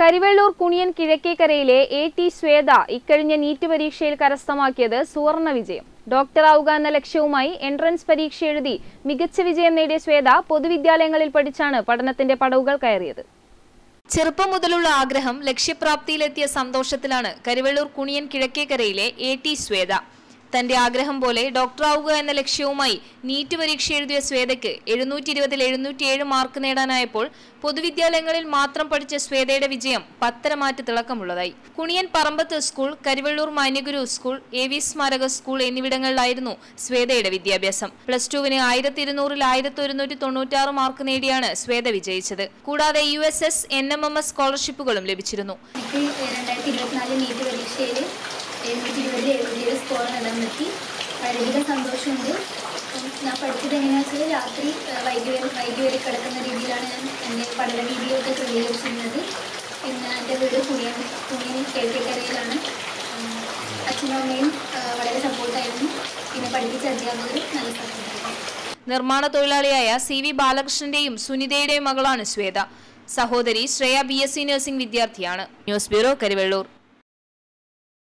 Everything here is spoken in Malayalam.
കരിവെള്ളൂർ കുണിയൻ കിഴക്കേക്കരയിലെ എ.ടി. ശ്വേത ഇക്കഴിഞ്ഞ നീറ്റ് പരീക്ഷയിൽ കരസ്ഥമാക്കിയത് സുവർണ വിജയം. ഡോക്ടറാവുക എന്ന ലക്ഷ്യവുമായി എൻട്രൻസ് പരീക്ഷ എഴുതി മികച്ച വിജയം നേടിയ ശ്വേത പൊതുവിദ്യാലയങ്ങളിൽ പഠിച്ചാണ് പഠനത്തിന്റെ പടവുകൾ കയറിയത്. ചെറുപ്പം മുതലുള്ള ആഗ്രഹം ലക്ഷ്യപ്രാപ്തിയിലെത്തിയ സന്തോഷത്തിലാണ് കരിവെള്ളൂർ കുണിയൻ കിഴക്കേക്കരയിലെ എ.ടി. ശ്വേത. തന്റെ ആഗ്രഹം പോലെ ഡോക്ടറാവുക എന്ന ലക്ഷ്യവുമായി നീറ്റ് പരീക്ഷ എഴുതിയ ശ്വേതയ്ക്ക് 720-ൽ 707 മാർക്ക് നേടാനായപ്പോൾ പൊതുവിദ്യാലയങ്ങളിൽ മാത്രം പഠിച്ച ശ്വേതയുടെ വിജയം പത്തരമാറ്റ് തിളക്കമുള്ളതായി. Kuniyan Parambath school, Karivellur Manyaguru school, A V. Smaraka school എന്നിവിടങ്ങളിലായിരുന്നു ശ്വേതയുടെ വിദ്യാഭ്യാസം. +2-ന് 1200-ൽ 1196 മാർക്ക് നേടിയാണ് ശ്വേത വിജയിച്ചത്. കൂടാതെ USS NMMS സ്കോളർഷിപ്പുകളും ലഭിച്ചിരുന്നു. 2024 നീറ്റ് പരീക്ഷയിൽ 720-707 സ്കോർ നേടാൻ പറ്റി. വളരെയധികം സന്തോഷമുണ്ട്. ഞാൻ പഠിച്ചത് എങ്ങനെയാണെന്ന് വെച്ചാൽ രാത്രി വൈകി വരെ കിടക്കുന്ന രീതിയിലാണ് ഞാൻ എൻ്റെ പഠന രീതിയൊക്കെ ക്രമീകരിച്ചിരുന്നത്. പിന്നെ എൻ്റെ വീട് കുണിയൻ കിഴക്കേക്കരയിലാണ്. അച്ഛനും അമ്മയും വളരെ സപ്പോർട്ടായിരുന്നു. പിന്നെ പഠിപ്പിച്ച അധ്യാപകരും നല്ല സപ്പോർട്ടായിരുന്നു. നിർമ്മാണ തൊഴിലാളിയായ CV ബാലകൃഷ്ണന്റെയും സുനിതയുടെയും മകളാണ് ശ്വേത. സഹോദരി ശ്രേയ BSc നഴ്സിംഗ് വിദ്യാർത്ഥിയാണ്. News bureau, Karivellur.